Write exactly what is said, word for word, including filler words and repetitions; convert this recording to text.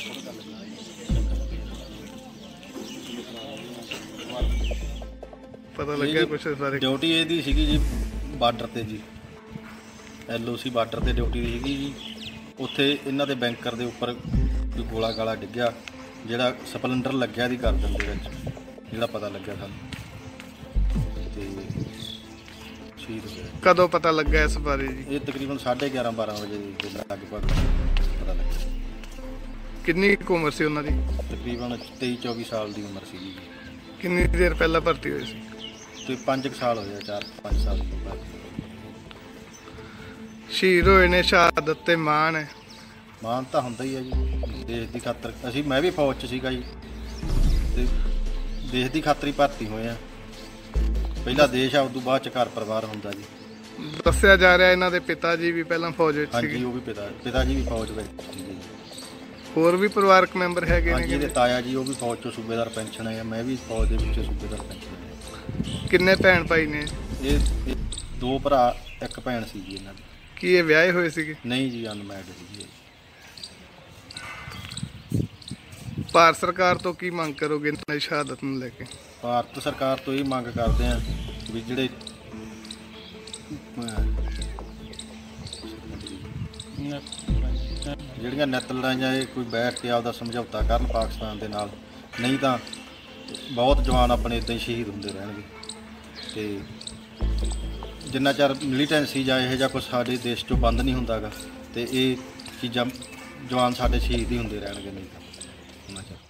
पता लग गया कुछ इस बारे? ड्यूटी ਇਹਦੀ ਸੀਗੀ ਜੀ ਬਾਰਡਰ ਤੇ ਜੀ, ਐਲ ਓ ਸੀ ਬਾਰਡਰ ਤੇ ਡਿਊਟੀ ਸੀਗੀ ਜੀ। ਉੱਥੇ ਇਹਨਾਂ ਦੇ ਬੈਂਕਰ ਦੇ ਉੱਪਰ ਕੋਈ ਗੋਲਾ ਗਾਲਾ ਡਿੱਗਿਆ, ਜਿਹੜਾ ਸਪਲੈਂਡਰ ਲੱਗਿਆ ਦੀ ਗਰਦਨ ਦੇ ਵਿੱਚ, ਜਿਹੜਾ ਪਤਾ ਲੱਗਿਆ ਸਾਨੂੰ। ਤੇ ਸ਼ਹੀਦ ਹੋਇਆ। ਕਦੋਂ ਪਤਾ ਲੱਗਾ ਇਸ ਬਾਰੇ ਜੀ? ਇਹ ਤਕਰੀਬਨ ਸਾਢੇ ਗਿਆਰਾਂ ਬਾਰਾਂ ਵਜੇ ਦੇ ਲਗਭਗ ਪਤਾ ਲੱਗਿਆ। ਕਿੰਨੀ ਕੁ ਉਮਰ ਸੀ ਉਹਨਾਂ ਦੀ? ਤਕਰੀਬਨ ਤੇਈ ਚੌਵੀ ਸਾਲ ਦੀ ਉਮਰ ਸੀਗੀ ਜੀ। ਕਿੰਨੀ ਦੇਰ ਪਹਿਲਾਂ ਭਰਤੀ ਹੋਈ ਸੀ? ਤੇ ਪੰਜ ਸਾਲ ਹੋਏ, ਚਾਰ ਪੰਜ ਸਾਲ ਤੋਂ ਬਾਅਦ ਸ਼ਹੀਦ ਹੋਏ ਨੇ। ਸ਼ਹਾਦਤ ਤੇ ਮਾਣ ਹੈ। ਮਾਣ ਤਾਂ ਹੁੰਦਾ ਹੀ ਹੈ ਜੀ, ਦੇਸ਼ ਦੀ ਖਾਤਰ। ਅਸੀਂ ਮੈਂ ਵੀ ਫੌਜ 'ਚ ਸੀਗਾ ਜੀ, ਤੇ ਦੇਸ਼ ਦੀ ਖਾਤਰ ਹੀ ਭਰਤੀ ਹੋਏ ਆ। ਪਹਿਲਾ ਦੇਸ਼ ਆ, ਉਦੋਂ ਬਾਅਦ 'ਚ ਘਰ ਪਰਿਵਾਰ ਹੁੰਦਾ ਜੀ। ਦੱਸਿਆ ਜਾ ਰਿਹਾ ਇਹਨਾਂ ਦੇ ਪਿਤਾ ਜੀ ਵੀ ਪਹਿਲਾਂ ਫੌਜ ਵਿੱਚ ਸੀਗੇ। ਹਾਂਜੀ, ਉਹ ਵੀ ਪਿਤਾ ਪਿਤਾ ਜੀ ਵੀ ਫੌਜ ਵਿੱਚ ਸੀਗੇ ਜੀ। ਹੋਰ ਵੀ ਪਰਿਵਾਰਕ ਮੈਂਬਰ ਹੈਗੇ ਨੇ? ਹਾਂਜੀ, ਇਹਦੇ ਤਾਇਆ ਜੀ ਉਹ ਵੀ ਫੌਜ 'ਚੋਂ ਸੂਬੇਦਾਰ ਪੈਨਸ਼ਨ ਆਏ ਆ। ਮੈਂ ਵੀ ਫੌਜ ਦੇ ਵਿੱਚ ਸੂਬੇਦਾਰ ਪੈਨਸ਼ਨ ਆਏ। ਕਿੰਨੇ ਭੈਣ ਭਾਈ ਨੇ? ਇਹ ਇਹ ਦੋ ਭਰਾ ਇੱਕ ਭੈਣ ਸੀ ਜੀ ਇਹਨਾਂ ਦੀ। ਕੀ ਇਹ ਵਿਆਹੇ ਹੋਏ ਸੀਗੇ? ਨਹੀਂ ਜੀ, ਅਨਮੈਰਿਡ ਸੀ ਜੀ। ਭਾਰਤ ਸਰਕਾਰ ਤੋਂ ਕੀ ਮੰਗ ਕਰੋਗੇ ਇਹਨਾਂ ਦੀ ਸ਼ਹਾਦਤ ਨੂੰ ਲੈ ਕੇ? ਭਾਰਤ ਸਰਕਾਰ ਤੋਂ ਇਹ ਮੰਗ ਕਰਦੇ ਆ ਵੀ ਜਿਹੜੇ ਜਿਹੜੀਆਂ ਨਿੱਤ ਲੜਾਈਆਂ, ਇਹ ਕੋਈ ਬੈਠ ਕੇ ਆਪਦਾ ਸਮਝੌਤਾ ਕਰਨ ਪਾਕਿਸਤਾਨ ਦੇ ਨਾਲ, ਨਹੀਂ ਤਾਂ ਬਹੁਤ ਜਵਾਨ ਆਪਣੇ ਇੱਦਾਂ ਹੀ ਸ਼ਹੀਦ ਹੁੰਦੇ ਰਹਿਣਗੇ। ਤੇ ਜਿੰਨਾ ਚਿਰ ਮਿਲੀਟੈਂਸੀ ਜਾਂ ਇਹੋ ਜਿਹਾ ਕੁਛ ਸਾਡੇ ਦੇਸ਼ 'ਚੋਂ ਬੰਦ ਨਹੀਂ ਹੁੰਦਾ ਗਾ, ਤੇ ਇਹ ਚੀਜ਼ਾਂ ਜਵਾਨ ਸਾਡੇ ਸ਼ਹੀਦ ਹੀ ਹੁੰਦੇ ਰਹਿਣਗੇ, ਨਹੀਂ ਤਾਂ ਉਹਨਾਂ 'ਚ